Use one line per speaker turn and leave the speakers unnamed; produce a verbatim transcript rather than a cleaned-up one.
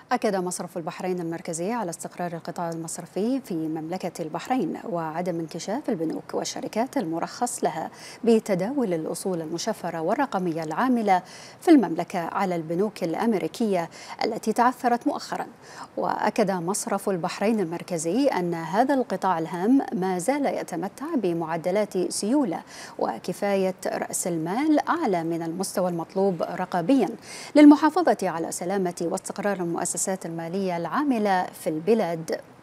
أكد مصرف البحرين المركزي على استقرار القطاع المصرفي في مملكة البحرين وعدم انكشاف البنوك والشركات المرخص لها بتداول الأصول المشفرة والرقمية العاملة في المملكة على البنوك الأمريكية التي تعثرت مؤخرا. وأكد مصرف البحرين المركزي أن هذا القطاع الهام ما زال يتمتع بمعدلات سيولة وكفاية رأس المال أعلى من المستوى المطلوب رقابيا للمحافظة على سلامة واستقرار المؤسسات المالية العاملة في البلاد.